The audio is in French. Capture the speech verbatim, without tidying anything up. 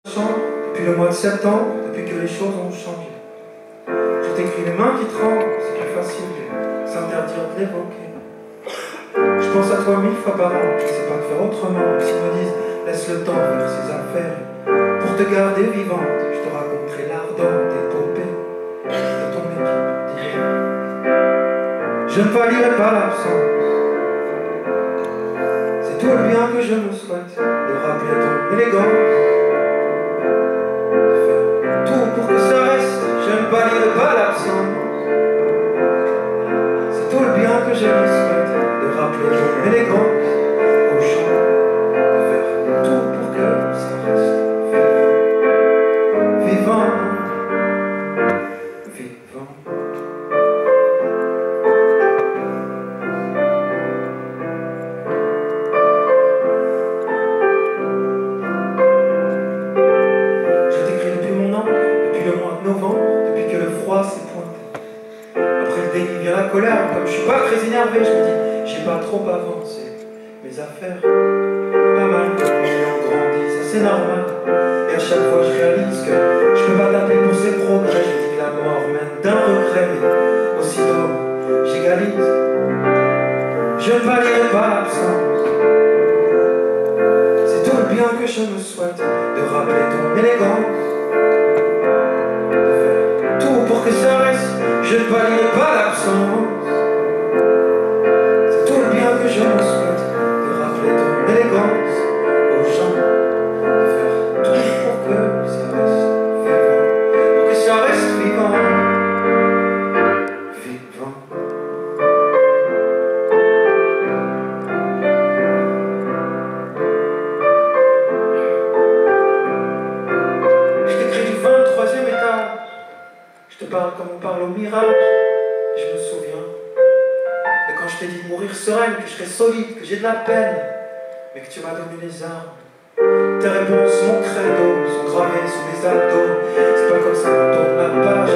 Depuis le mois de septembre, depuis que les choses ont changé. Je t'écris les mains qui tremblent, c'est plus facile de s'interdire de l'évoquer. Je pense à toi mille fois par an, je ne sais pas faire autrement. S'ils me disent, laisse le temps faire ses affaires. Pour te garder vivante, je te raconterai l'ardente épopée de ton équipe d'hier. Je ne palierai pas l'absence. C'est tout le bien que je me souhaite, de rappeler ton élégance. Pour que ça reste, je ne palierai pas l'absence. C'est tout le bien que je me souhaite, de rappeler ton élégance au chant, de faire tout pour que ça reste vivant, vivant, vivant. Je t'écris depuis mon angle, depuis le mois de novembre, depuis que le froid s'est pointé. Après le déni vient la colère, comme je suis pas très énervé, je me dis, j'ai pas trop avancé mes affaires. Pas mal que les gens grandissent, ça c'est normal. Et à chaque fois je réalise que je peux pas taper pour ces progrès. Je dis que la mort mène d'un regret, mais aussitôt j'égalise. Je ne palierai pas l'absence. C'est tout le bien que je me souhaite, de rappeler ton élégance. Pour que ça reste, je ne palierai pas l'absence. C'est tout le bien que je me souhaite, de rappeler ton élégance aux gens, de faire tout pour que ça reste vivant, pour que ça reste vivant, vivant. Je t'écris du vingt-troisième étage. Je te parle comme on parle au mirage. Je me souviens de quand je t'ai dit de mourir sereine, que je serais solide, que j'ai de la peine, mais que tu m'as donné les armes. Tes réponses, mon credo, sont gravées sous mes abdos. C'est pas comme ça qu'on tourne la page.